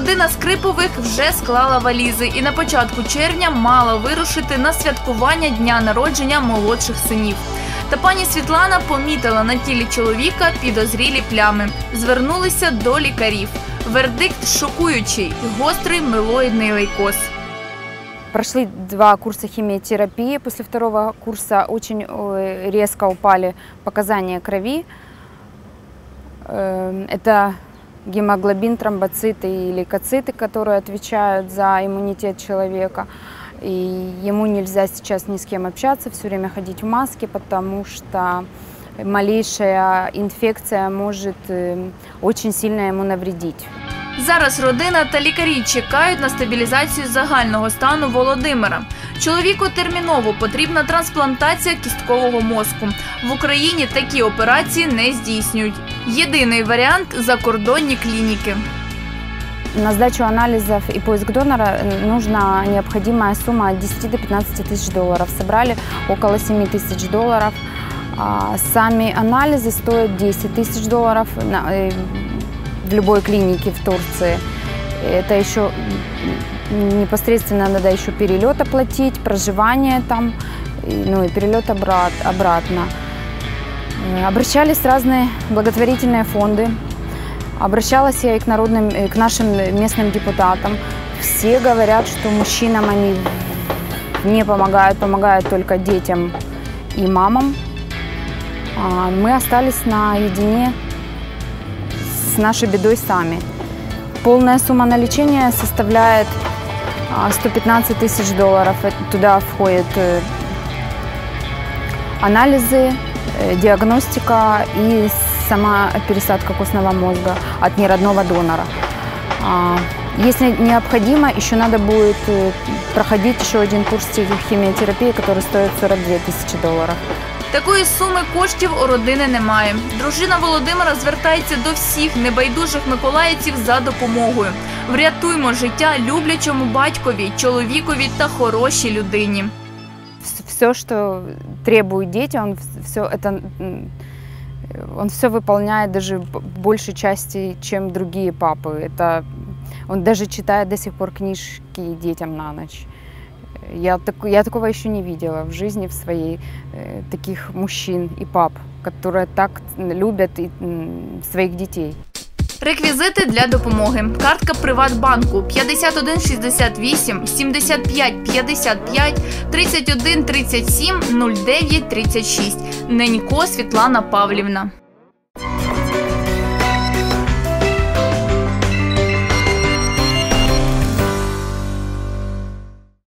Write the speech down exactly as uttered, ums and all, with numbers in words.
Родина Скрипових вже склала валізи і на початку червня мала вирушити на святкування дня народження молодших синів. Та пані Світлана помітила на тілі чоловіка підозрілі плями. Звернулися до лікарів. Вердикт шокуючий – гострий милоїдний лейкоз. Прошли два курса химиотерапии. После второго курса очень резко упали показания крови. Это гемоглобин, тромбоциты и лейкоциты, которые отвечают за иммунитет человека. И ему нельзя сейчас ни с кем общаться, все время ходить в маске, потому что малейшая инфекция может очень сильно ему навредить. Зараз родина та лікарі чекають на стабілізацію загального стану Володимира. Чоловіку терміново потрібна трансплантація кісткового мозку. В Україні такі операції не здійснюють. Єдиний варіант – закордонні клініки. На сдачу анализов и поиск донора нужна необходимая сумма от десяти до пятнадцати тысяч долларов. Собрали около семи тысяч долларов. Сами анализы стоят десять тысяч долларов в любой клинике в Турции. Это еще непосредственно надо еще перелет оплатить, проживание там, ну и перелет обратно. Обращались разные благотворительные фонды. Обращалась я и к, народным, и к нашим местным депутатам. Все говорят, что мужчинам они не помогают, помогают только детям и мамам. Мы остались наедине с нашей бедой сами. Полная сумма на лечение составляет сто пятнадцать тысяч долларов. Туда входят анализы, диагностика и сама пересадка костного мозга от неродного донора. Если необходимо, еще надо будет проходить еще один курс химиотерапии, который стоит сорок две тысячи долларов. Такої суми коштів у родини немає. Дружина Володимира звертається до всіх небайдужих миколаївців за допомогою. Врятуймо життя люблячому батькові, чоловікові та хорошій людині. Все, що требують діти, він все это Он все выполняет даже в большей части, чем другие папы. Это, он даже читает до сих пор книжки детям на ночь. Я, так, я такого еще не видела в жизни в своей, э, таких мужчин и пап, которые так любят и, э, своих детей. Реквізити для допомоги. Картка Приватбанку п'ятдесят один шістдесят вісім сімдесят п'ять п'ятдесят п'ять тридцять один тридцять сім нуль дев'ять тридцять шість. Ненько Світлана Павлівна.